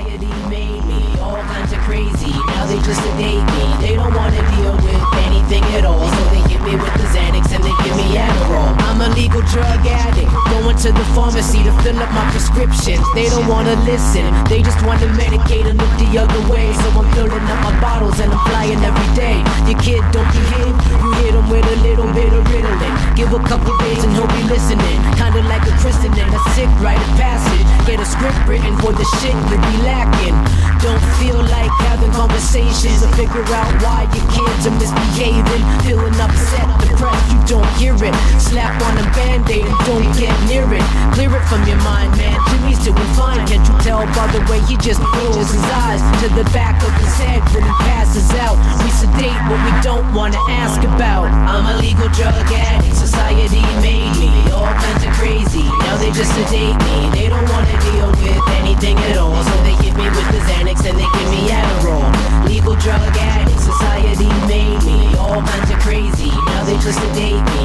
Society made me all kinds of crazy. Now they just sedate me. They don't wanna deal with anything at all, so they hit me with the Xanax and they give me Adderall. I'm a legal drug addict, going to the pharmacy to fill up my prescriptions. They don't wanna listen, they just wanna medicate and look the other way. So I'm filling up my bottles and I'm flying every day. Your kid don't behave, you hit him with a little bit of Ritalin. Give a couple days and he'll be listening, kinda like a christening, a sick rite of passage. Get a script written for the shit you be lacking. Don't feel like having conversations to figure out why your kids are misbehaving. Feeling upset, depressed, you don't hear it. Slap on a band-aid and don't get near it. Clear it from your mind, man, Jimmy's doing fine. Can't you tell by the way he just closes his eyes to the back of his head when he passes out? We sedate what we don't wanna ask about. I'm a legal drug addict, society made me all kinds of crazy. Now they just sedate me, they don't wanna deal with anything at all, so they hit me with the Xanax and they give me Adderall. Legal drug addict, society made me all kinds of crazy. Now they just sedate me,